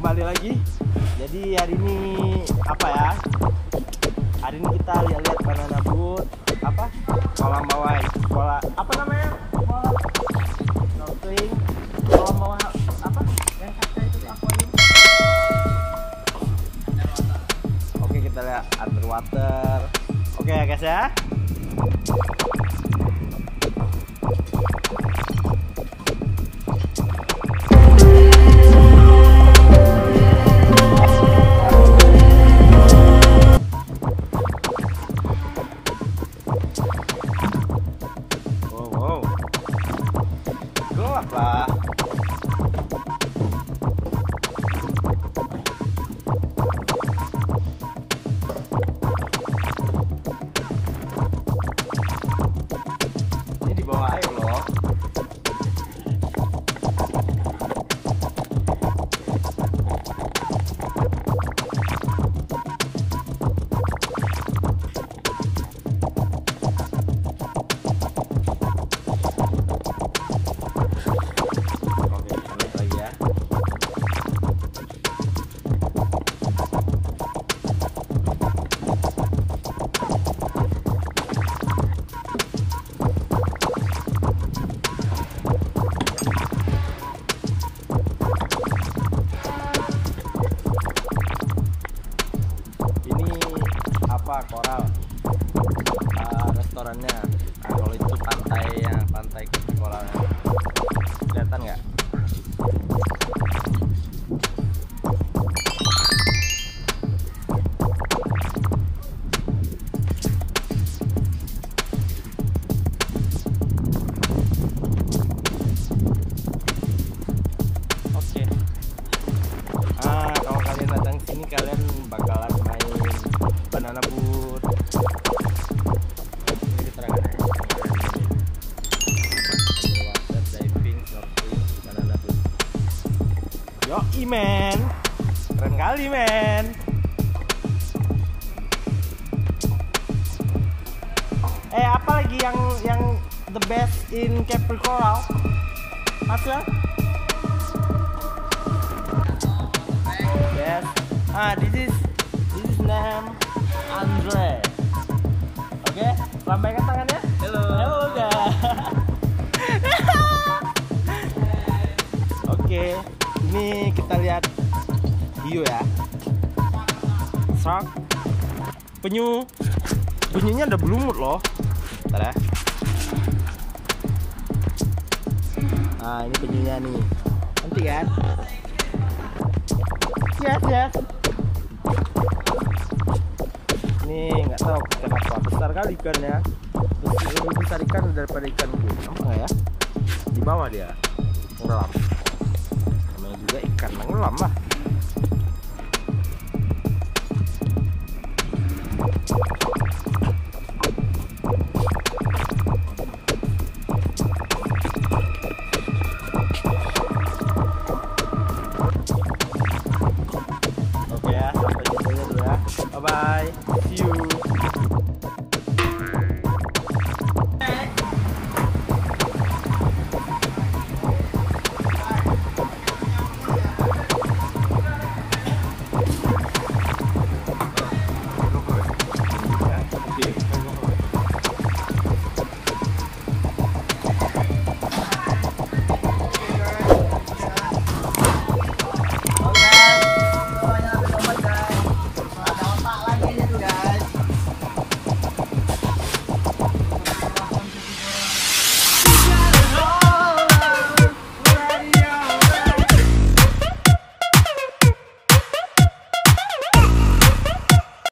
kembali lagi. Jadi hari ini apa ya? Hari ini kita lihat banana boat, apa? Kolam bawah, sekolah apa namanya? Kolam snorkeling, kolam bawah apa? Yang kaca itu akuarium. Oke, kita lihat underwater. Oke ya guys ya. Gelap lah. Ini di bawah air loh. Koral restorannya. Nah, kalau itu pantainya, pantai koralnya. Kelihatan nggak? Oke. Kalau kalian datang sini kalian bakalan main banana boat. Ini keterangan water diving, snorkeling, banana boat. Yoi men, keren kali men. Apa lagi yang the best in Kepri Coral? Masnya? Yes. This is name Andre. Oke, lambaikan tangannya. Halo. Halo guys. Oke, ini kita lihat hiu ya. Shark. Penyu. Penyunya ada belumut loh. Bentar ya. Ini penyunya nih. Cantik kan? Yes. Ini nggak tahu kenapa besar kali ikannya. Lebih besar ikan daripada ikan gue. Apa nggak ya? Di bawah dia ngelam. Namanya juga ikan ngelam lah.